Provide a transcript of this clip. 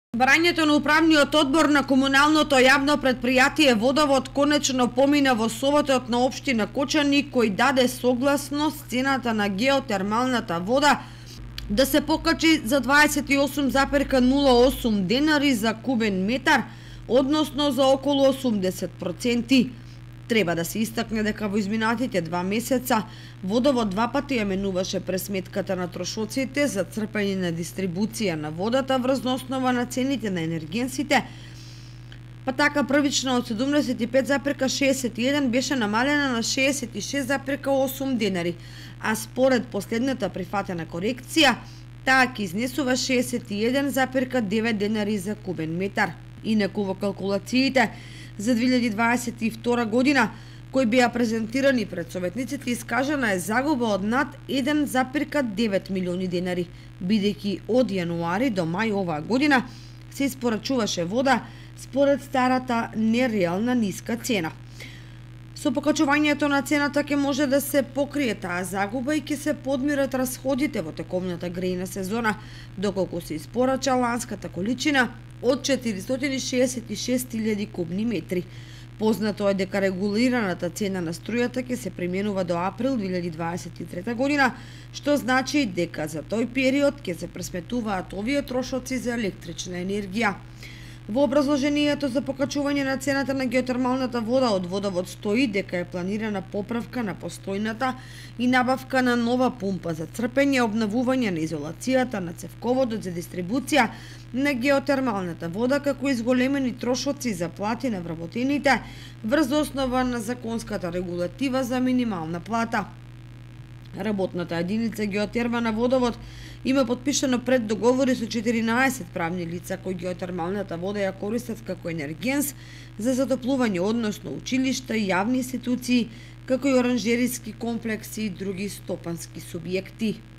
Барањето на управниот одбор на комуналното јавно претпријатие Водовод конечно помина во Советот на општина Кочани, кој даде согласност цената на геотермалната вода да се покачи за 28,08 денари за кубен метар, односно за околу 80%. Треба да се истакне дека во изминатите 2 месеца Водовод 2 пати ја менуваше пресметката на трошоците за црпење на дистрибуција на водата врз основа на цените на енергенсите, па така првично од 75,61 беше намалена на 66,8 денари, а според последната прифатена корекција, таа ќе изнесува 61,9 денари за кубен метар. Инаку во калкулациите за 2022 година, кои беа презентирани пред советниците, искажана е загуба од над 1,9 милиони денари, бидејќи од јануари до мај оваа година се испорачуваше вода според старата нереална ниска цена. Со покачувањето на цената ќе може да се покрие таа загуба и ќе се подмират расходите во тековната грејна сезона, доколку се испорача ланската количина од 466.000 кубни метри. Познато е дека регулираната цена на струјата ќе се применува до април 2023 година, што значи дека за тој период ќе се пресметуваат овие трошоци за електрична енергија. Во образложението за покачување на цената на геотермалната вода од Водовод стои дека е планирана поправка на постојната и набавка на нова пумпа за црпење, обновување на изолацијата на цевководот за дистрибуција на геотермалната вода, како и зголемени трошоци за плати на вработените врз основа на законската регулатива за минимална плата. Работната единица геотерма на Водовод има подпишано преддоговори со 14 правни лица кои геотермалната вода ја користат како енергенс за затоплување, односно училишта, јавни институции, како и оранжериски комплекси и други стопански субјекти.